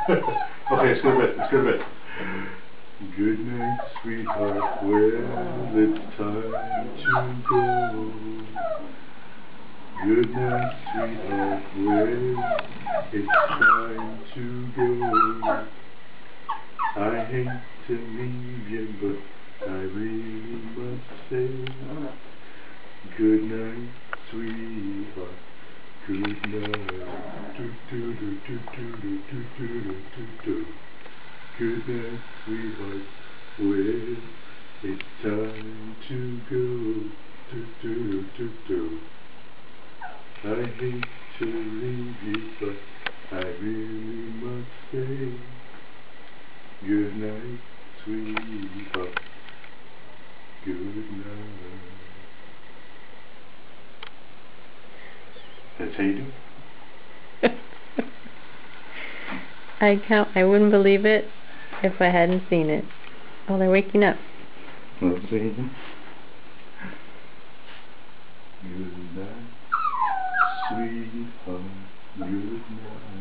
Okay, let's go to bed. Let's go to bed. Good night, sweetheart. Well, it's time to go. Good night, sweetheart. Well, it's time to go. I hate to leave you, but I really must say, good night, sweetheart. Good night. Do, do, do, do, do, do, do, do, do, do. Good night, sweetheart. Well, it's time to go. Do, do, do, do, do. I hate to leave you, but I really must say, good night, sweetheart. Good night. That's how you do it. I wouldn't believe it if I hadn't seen it. Oh, they're waking up. Let's see. Good night, sweetheart. Good night.